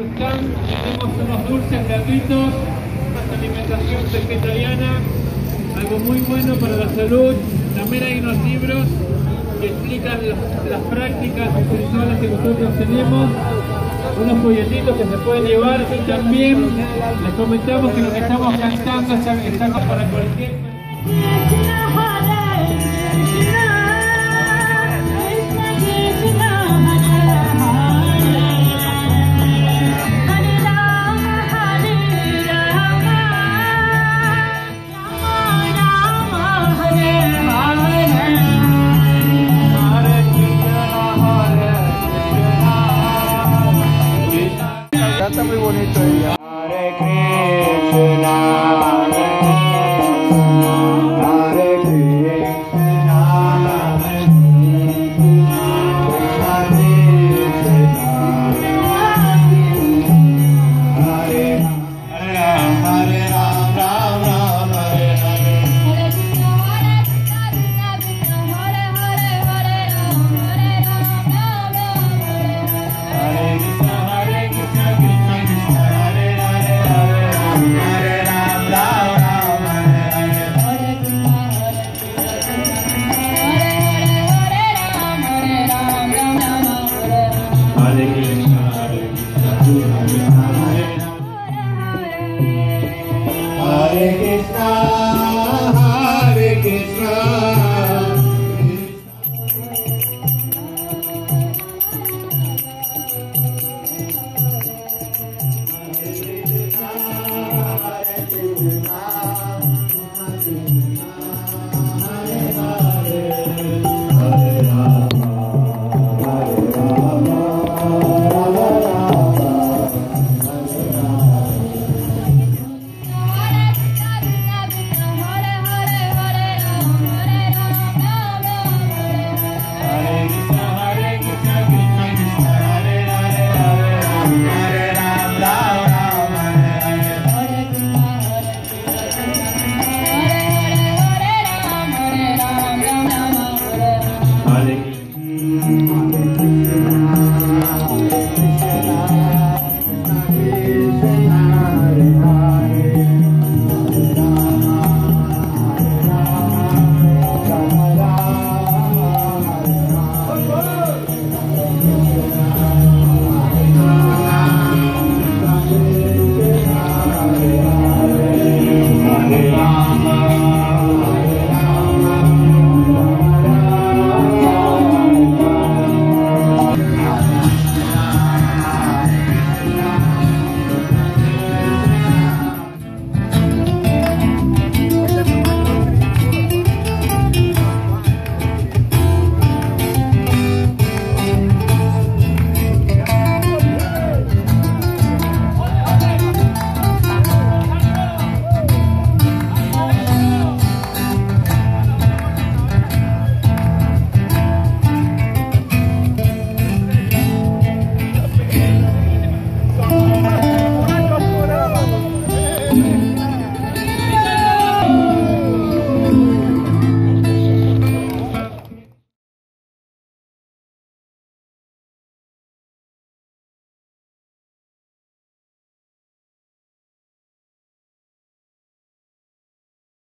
stand, tenemos unos dulces gratuitos, una alimentación vegetariana, algo muy bueno para la salud. También hay unos libros que explican las prácticas espirituales que nosotros tenemos, unos folletitos que se pueden llevar, y también les comentamos que lo que estamos cantando está para cualquier...